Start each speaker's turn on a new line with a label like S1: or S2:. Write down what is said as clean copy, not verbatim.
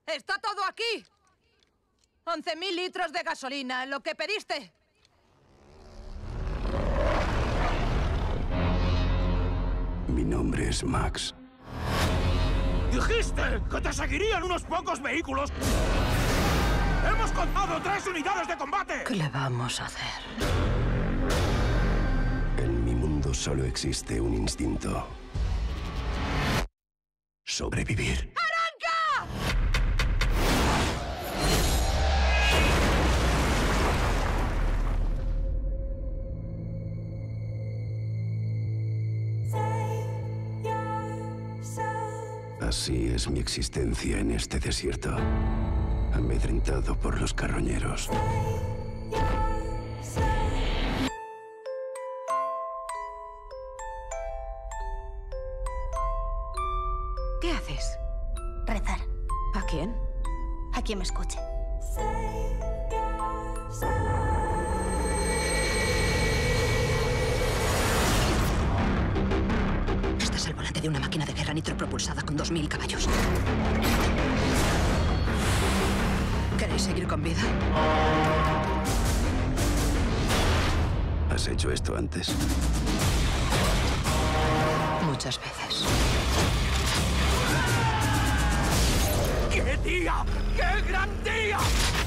S1: ¡Está todo aquí! 11.000 litros de gasolina, lo que pediste.
S2: Mi nombre es Max.
S3: ¡Dijiste que te seguirían unos pocos vehículos! ¡Hemos contado 3 unidades de combate!
S1: ¿Qué le vamos a hacer?
S2: En mi mundo solo existe un instinto. Sobrevivir.
S1: ¡Arranca!
S2: Así es mi existencia en este desierto. Amedrentado por los carroñeros.
S1: ¿Qué haces?
S4: Rezar.
S1: ¿A quién?
S4: A quien me escuche.
S1: Estás al volante de una máquina de guerra nitropropulsada con 2.000 caballos. ¿Queréis seguir con vida?
S2: ¿Has hecho esto antes?
S1: Muchas veces.
S3: ¡Qué día! ¡Qué gran día!